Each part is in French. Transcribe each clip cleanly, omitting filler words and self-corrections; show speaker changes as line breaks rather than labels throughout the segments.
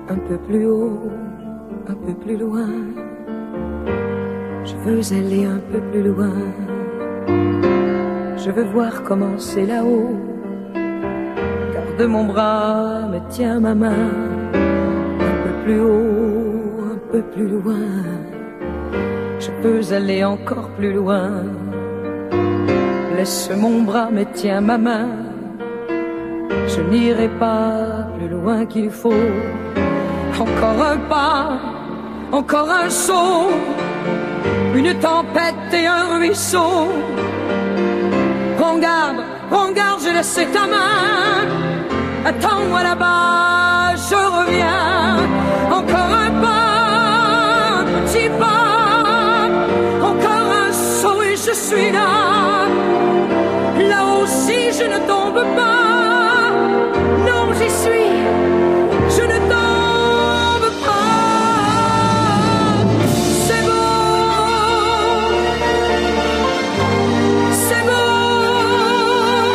un peu plus haut, un peu plus loin. Je veux aller un peu plus loin. Je veux voir comment c'est là-haut. Garde mon bras, mais tiens ma main. Un peu plus haut, un peu plus loin. Je peux aller encore plus loin. Laisse mon bras, mais tiens ma main. Je n'irai pas plus loin qu'il faut. Encore un pas, encore un saut. Une tempête et un ruisseau. Prends garde, je laisse ta main. Attends-moi là-bas, je reviens. Encore un pas, un petit pas. Encore un saut et je suis là. Là aussi je ne tombe pas. Non, j'y suis. Je ne tombe pas. C'est beau. C'est beau.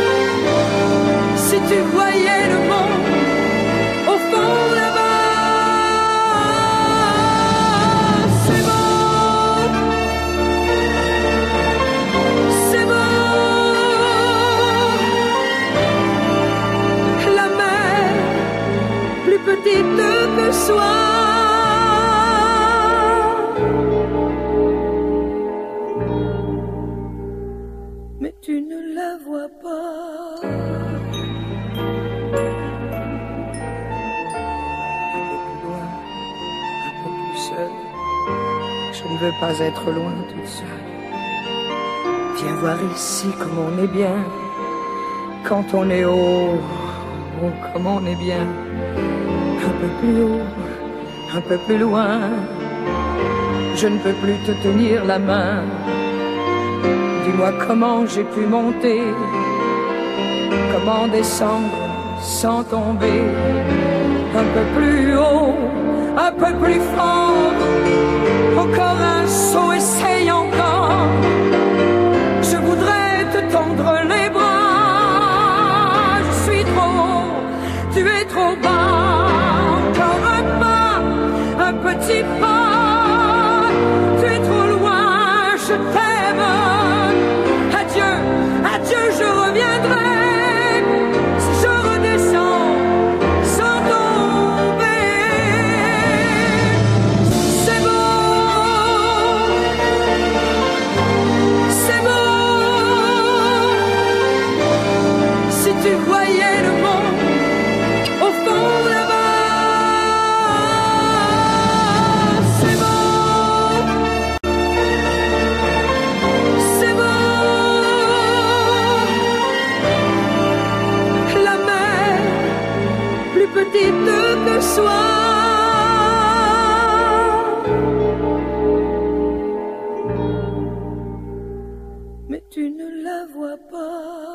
Si tu voyais le monde au fond là-bas. C'est beau. C'est beau. La mer, plus petite que soi. Mais tu ne la vois pas. Un peu plus loin, un peu plus seul. Je ne veux pas être loin toute seule. Viens voir ici comme on est bien. Quand on est haut, oh, comme on est bien. Un peu plus haut, un peu plus loin. Je ne peux plus te tenir la main. Dis-moi comment j'ai pu monter, comment descendre sans tomber. Un peu plus haut, un peu plus fort. Encore un saut, essaye encore. Je voudrais te tendre les bras. Je suis trop haut, tu es trop bas. Encore un pas, un petit pas. Tu es trop loin, je t'aime. Adieu, adieu, je reviendrai. Si je redescends sans tomber. C'est beau. C'est beau. Si tu voyais le monde au fond là-bas. C'est beau. C'est beau. La mer, plus petite que soi. Mais tu ne la vois pas.